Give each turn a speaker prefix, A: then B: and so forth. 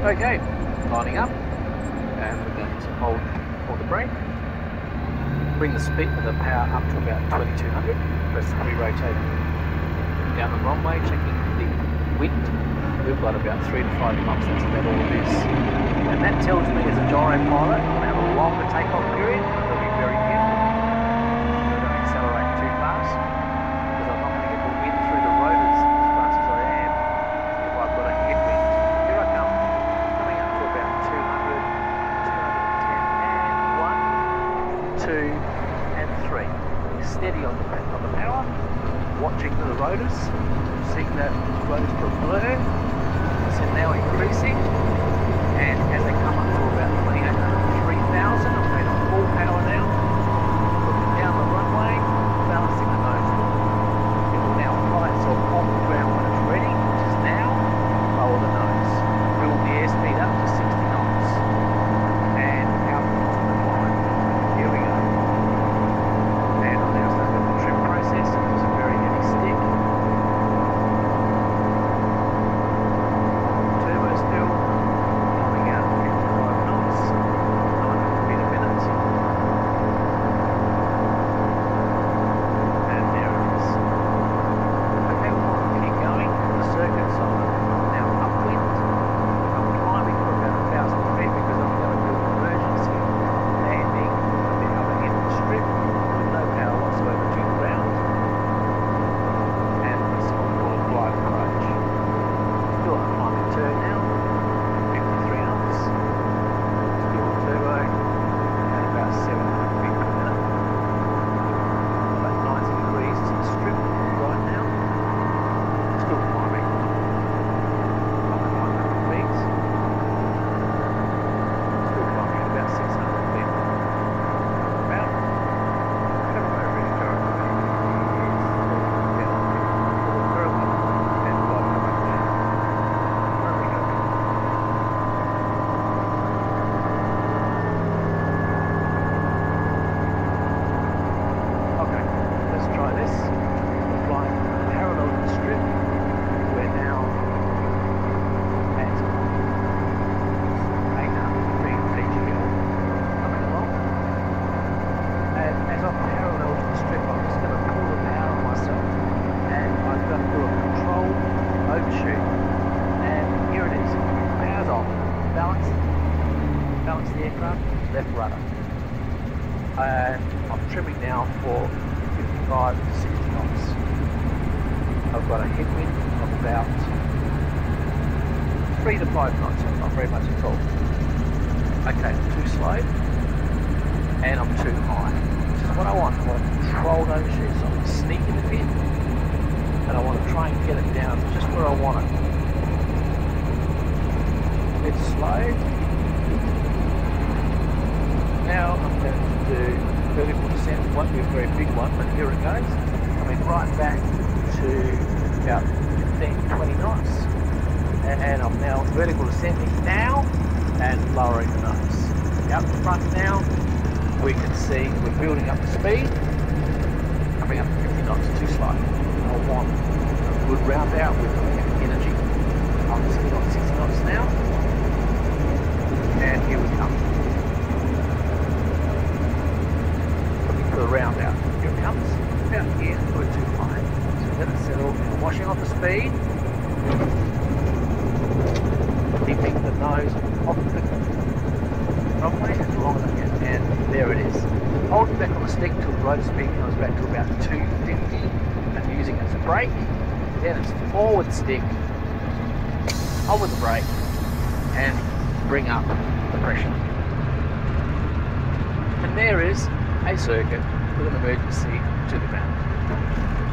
A: Okay, lining up, and we're going to hold the brake, bring the speed of the power up to about 2200, press the re-rotate down the runway, checking the wind. We've got about 3 to 5 knots, that's about all it is. And that tells me as a gyro pilot, I'm going to have a longer takeoff period, I'm going to be very careful. I don't accelerate too fast, because I'm not going to get the wind through the rotors as fast as I am if I've got a headwind. Here I come, coming up to about 200, 210, and 1, 2, and 3. Steady on the power, watching the rotors, seeing that rotors put blur. So now increasing, and as they come up to about 2800, 3000, I'm going on full power now. Looking down the runway, balancing the nose. It will now fly itself off the ground when it's ready, which is now. Lower the nose. Build the airspeed up to 60 knots. And out into the climb. Here we go. And I'll now start the trim process. It's a very heavy stick. Turbo still coming out at 55 knots, 900 feet a minute. And there it is. Okay, we'll keep going. The circuit's on now upwind. I'm climbing for about 1,000 feet because I'm going to do an emergency landing at the other end of the strip with no power whatsoever to the ground. And this is called glide approach. Still a climbing turn now, 53 knots. Still turbo at about 700 feet per minute. About 90 degrees to the strip right now. Still climbing. Up at 900 feet. Still climbing at about 600 feet. About. Come over here, Joe. And glide approach. There we go. Okay, let's try this. We're flying parallel to the strip. We're now at 800 feet AGL coming along. And as I'm parallel to the strip, I'm just going to pull the power on myself. And I've got to do a control overshoot. And here it is. Power's off. Balance the aircraft, left rudder. And I'm trimming now for 55 to 60 knots. I've got a headwind of about 3 to 5 knots, so not very much at all. Okay, I'm too slow, and I'm too high. Which is what I want. I want a controlled overshoot, so I'm sneaking it in, and I want to try and get it down just where I want it. It's slow. Now I'm going to do vertical descent. It won't be a very big one, but here it goes. Coming right back to about 15-20 knots. And I'm now vertical descending now and lowering the nose. Out the front now, we can see we're building up the speed. Coming up to 50 knots, too slow. I want a good round out with energy. I'm sitting on 60 knots now. And here we come. For the round out. Here it comes. About here, we're too high. So let it settle. Now washing off the speed. Keeping the nose off the runway as long as I can. And there it is. Holding back on the stick till the rotor speed comes back to about 250 and using it as a brake. Then it's forward stick, over the brake, and bring up the pressure. And there is a circuit with an emergency to the ground.